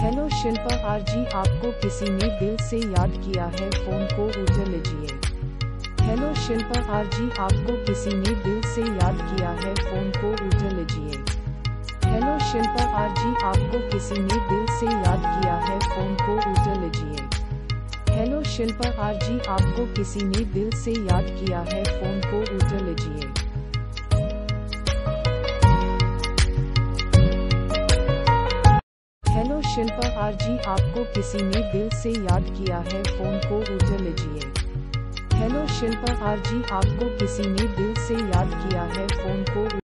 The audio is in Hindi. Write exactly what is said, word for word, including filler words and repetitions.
हेलो शिल्पा आर जी, आपको किसी ने दिल से याद किया है, फोन को उठा लीजिए। हेलो शिल्पा आर जी, आपको किसी ने दिल से याद किया है, फोन को उठा लीजिए। हेलो शिल्पा आर जी, आपको किसी ने दिल से याद किया है, फोन को उठा लीजिए। हेलो शिल्पा आर जी, आपको किसी ने दिल से याद किया है, फोन को उठा लीजिए। हेलो शिल्पा आर जी, आपको किसी ने दिल से याद किया है, फोन को उठा लीजिए। हेलो शिल्पा आर जी, आपको किसी ने दिल से याद किया है, फोन को